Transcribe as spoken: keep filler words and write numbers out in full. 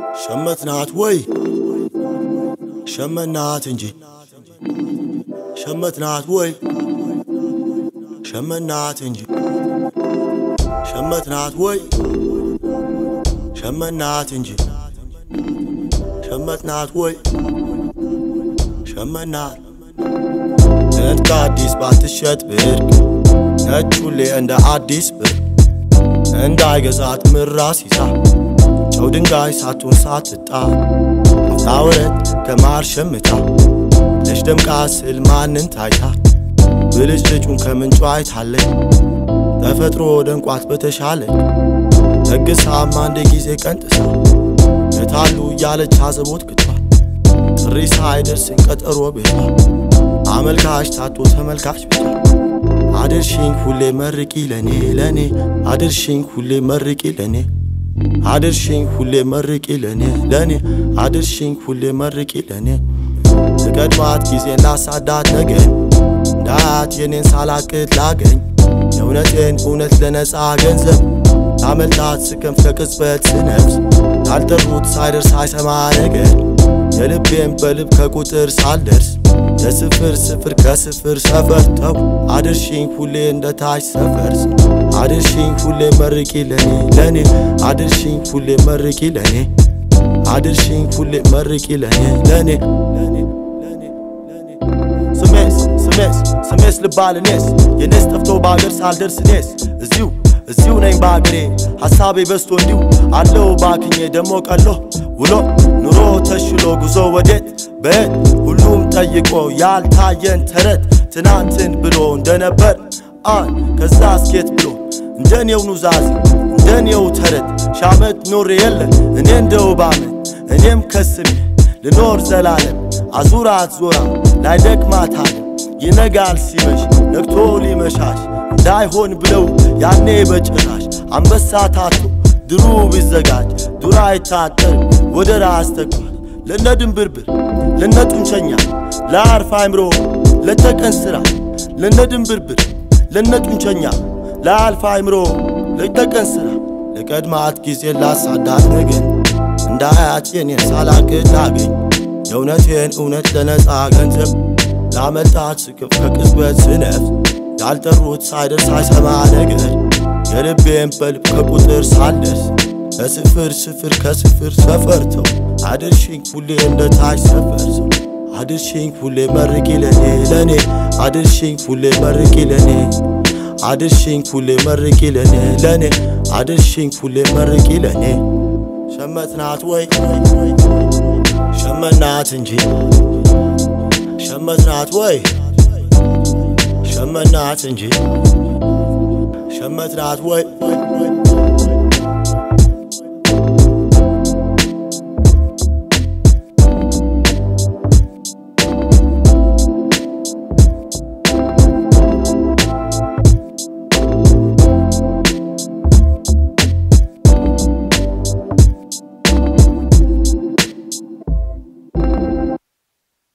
شمتنات وي شمنات انجي شمتنات وي شمنات انجي شمتنات وي شمنات انجي شمتنات وي شمنات انت عديس باتشت برك نتشولي عند عديس برك عند عجزات من راسي صح شو دنقاي ساتون ساتتا متاورت كمار شمتا ليش دمقاسل ما ننتايتا بلج لجون كمن جوايت حالي تفترو دنقوات بتشالي تقسها ماندي جيزي كنتسا نتالو يالج حازبوت كتفا تريس هايدرسن كتقرو بيتا عمل كاش تاتو تمل كاش بيتا عدرشين كولي مرقي لني لني عدرشين كولي مرقي لني عدرشين كولي مرقي لني لني عدرشين كولي مرقي لني تقدمات جيزين لا سعدات نقن دات ينين سالاكت لاقن يونتين اونت لنسا جنزب عملتات سكم فكسبت سنفس عالتروت سايدر سايسما نقن يلبين بلب كقطر سالدرس يسفر سفر كسفر سفر تو عدرشين كولي اندتاش سفرس عدرشين كولي مرقي لني لني عدرشين كولي مرقي لني عدرشين كولي مرقي لني لني لني لني لني سميس سميس سميس لبال ناس يناس تفتو باغر سالدرس ناس ازيو ازيو نين باغري حسابي بستو انديو علو باكني دمو قالو ولو نورو تشلو غزو ودت بيت ሁሉም ጠይቆ ያልታየን ተረት ትናንትን ብሎ እንደነበር አን ከዛ ስኬት ብሎ እንደኔው ኑዛዝ እንደኔው ተረት ሻመት ኖር የለ እኔ እንደው ባመት እኔም ከስሜ ልኖር ዘላለም አዙራት ዞራ ላይደክማት አለ ይነጋል ሲመሽ ነክቶ ሊመሻሽ እንዳይሆን ብለው ያኔ በጭራሽ አንበሳ ታቶ ድሩ ቢዘጋጅ ዱራ አይታጠር ወደ ራስ ተቋል ለነድም ብርብር ለነጡንቸኛ ለአርፋ አይምሮ ለተቀን ስራ ለነድም ብርብር ለነጡንቸኛ ለአልፋ አይምሮ ለተቀን ስራ ለቀድማት ጊዜ ላሳዳት ነገን እንዳያት የኔን ሳላቅት ላገኝ የእውነቴን እውነት ለነጻ ገንዘብ ላመጣት ስክፍ ከቅጽበት ስነፍ ያልጠሩት ሳይደርስ ሳይሰማ ነገር የልቤን በልብ ከቁጥር ሳልደርስ ከስፍር ስፍር ከስፍር ሰፈርተው عدرشين كولي اندتاش سفرسو عدرشين كولي مرقي لني لني عدرشين كولي مرقي لني عدرشين كولي مرقي لني لني عدرشين كولي مرقي لني شمتنات وي شمنات انجي شمتنات وي شمنات انجي شمتنات وي